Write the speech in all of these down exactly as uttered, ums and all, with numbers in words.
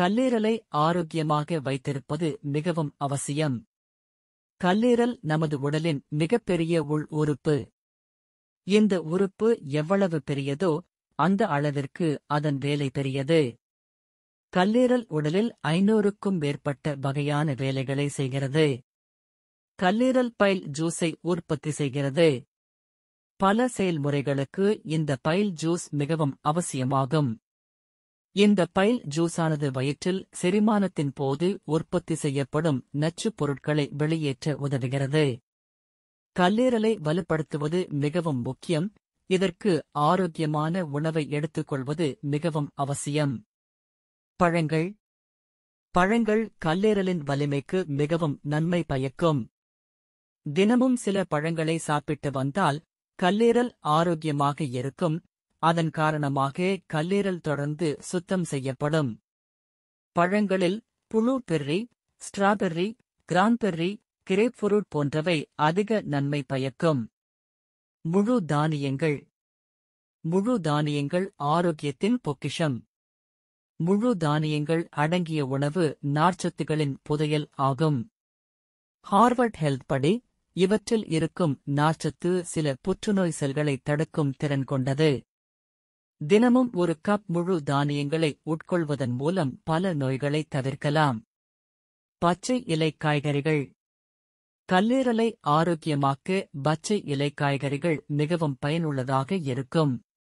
கல்லீரலை ஆரோக்கியமாக வைத்திருப்பது மிகவும் அவசியம். கல்லீரல் நமது உடலின் மிகப்பெரிய உள் உறுப்பு. இந்த உறுப்பு எவ்வளவு பெரியதோ அந்த அளவிற்கு அதன் வேலை பெரியது. கல்லீரல் உடலில் ஐநூறுக்கும் மேற்பட்ட வகையான வேலைகளை செய்கிறது. கல்லீரல் பைல் ஜூஸை உற்பத்தி செய்கிறது. பல செயல்முறைகளுக்கு இந்த பைல் ஜூஸ் மிகவும் அவசியமாகும். இந்த பைல் ஜூஸானது வயிற்றில் செரிமானத்தின் போது உற்பத்தி செய்யப்படும் நச்சுப் பொருட்களை வெளியேற்ற உதவுகிறது. கல்லீரலை வலுப்படுத்துவது மிகவும் முக்கியம். இதற்கு ஆரோக்கியமான உணவை எடுத்துக்கொள்வது மிகவும் அவசியம். பழங்கள் பழங்கள் கல்லீரலின் வலிமைக்கு மிகவும் நன்மை பயக்கும். தினமும் சில பழங்களை சாப்பிட்டு வந்தால் கல்லீரல் ஆரோக்கியமாக இருக்கும். அதன் காரணமாக கல்லீரல் தொடர்ந்து சுத்தம் செய்யப்படும். பழங்களில் ப்ளூபெர்ரி, ஸ்ட்ராபெர்ரி, கிரான்பெர்ரி, கிரேப்ஃப்ரூட் போன்றவை அதிக நன்மை பயக்கும். முழு தானியங்கள் முழு தானியங்கள் ஆரோக்கியத்தின் பொக்கிஷம். முழு தானியங்கள் அடங்கிய உணவு நார்ச்சத்துகளின் புதையல் ஆகும். ஹார்வர்ட் ஹெல்த் படி இவற்றில் இருக்கும் நார்ச்சத்து சில புற்றுநோய் செல்களை தடுக்கும் திறன் கொண்டது. தினமும் ஒரு கப் முழு தானியங்களை உட்கொள்வதன் மூலம் பல நோய்களை தவிர்க்கலாம். பச்சை இலை காய்கறிகள் கல்லீரலை ஆரோக்கியமாக்க பச்சை இலை காய்கறிகள் மிகவும் பயனுள்ளதாக இருக்கும்.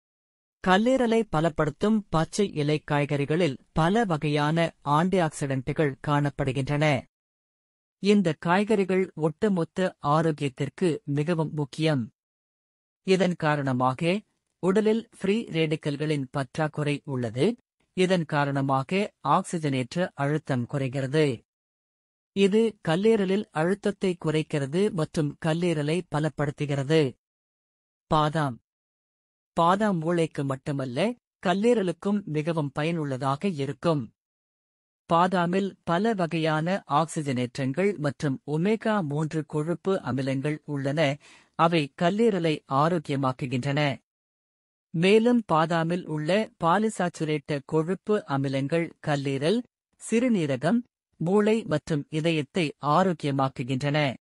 கல்லீரலை பலப்படுத்தும் பச்சை இலை காய்கறிகளில் பல வகையான ஆன்டிஆக்சிடென்ட்டுகள் காணப்படுகின்றன. இந்த காய்கறிகள் ஒட்டுமொத்த ஆரோக்கியத்திற்கு மிகவும் முக்கியம். இதன் காரணமாக உடலில் ஃப்ரீ ரேடிக்கல்களின் பற்றாக்குறை உள்ளது. இதன் காரணமாக ஆக்சிஜனேற்ற அழுத்தம் குறைகிறது. இது கல்லீரலில் அழுத்தத்தை குறைக்கிறது மற்றும் கல்லீரலை பலப்படுத்துகிறது. பாதாம் பாதாம் மூளைக்கு மட்டுமல்ல, கல்லீரலுக்கும் மிகவும் பயனுள்ளதாக இருக்கும். பாதாமில் பல வகையான ஆக்சிஜனேற்றங்கள் மற்றும் ஒமேகா மூன்று கொழுப்பு அமிலங்கள் உள்ளன. அவை கல்லீரலை ஆரோக்கியமாக்குகின்றன. மேலும் பாதாமில் உள்ள பாலிசாச்சுரேட்ட கொழுப்பு அமிலங்கள் கல்லீரல், சிறுநீரகம், மூளை மற்றும் இதயத்தை ஆரோக்கியமாக்குகின்றன.